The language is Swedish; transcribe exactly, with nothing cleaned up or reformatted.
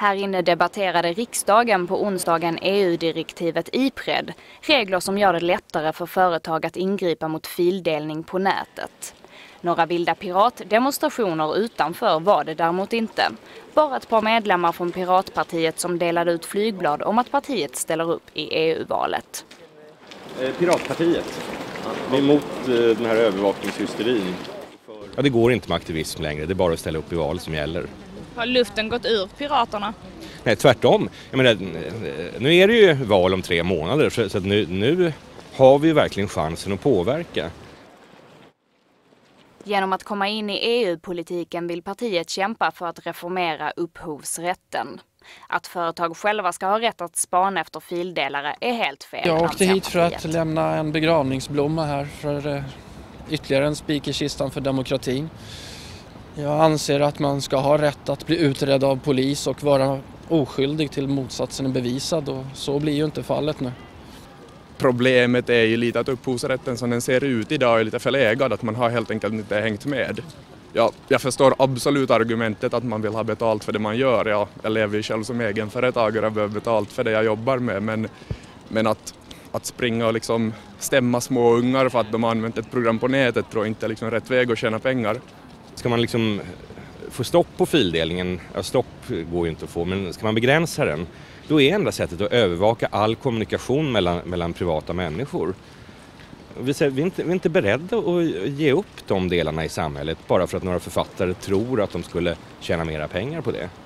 Här inne debatterade riksdagen på onsdagen E U-direktivet IPRED, regler som gör det lättare för företag att ingripa mot fildelning på nätet. Några vilda piratdemonstrationer utanför var det däremot inte. Bara ett par medlemmar från Piratpartiet som delade ut flygblad om att partiet ställer upp i E U-valet. Piratpartiet, vi är emot den här övervakningshysterin. Ja, det går inte med aktivism längre, det är bara att ställa upp i val som gäller. Har luften gått ur Piraterna? Nej, tvärtom. Jag menar, nu är det ju val om tre månader så, så att nu, nu har vi verkligen chansen att påverka. Genom att komma in i E U-politiken vill partiet kämpa för att reformera upphovsrätten. Att företag själva ska ha rätt att spana efter fildelare är helt fel. Jag åkte hit för att lämna en begravningsblomma här för ytterligare en spik i kistan för demokratin. Jag anser att man ska ha rätt att bli utredd av polis och vara oskyldig till motsatsen är bevisad, och så blir ju inte fallet nu. Problemet är ju lite att upphovsrätten som den ser ut idag är lite förlegad, att man har helt enkelt inte hängt med. Ja, jag förstår absolut argumentet att man vill ha betalt för det man gör. Ja, jag lever ju själv som egenföretagare och behöver betalt för det jag jobbar med, men, men att, att springa och liksom stämma små ungar för att de har använt ett program på nätet tror jag inte är liksom rätt väg att tjäna pengar. Ska man liksom få stopp på fildelningen, ja, stopp går ju inte att få, men ska man begränsa den, då är enda sättet att övervaka all kommunikation mellan, mellan privata människor. Vi, säger, vi, är inte, vi är inte beredda att ge upp de delarna i samhället bara för att några författare tror att de skulle tjäna mera pengar på det.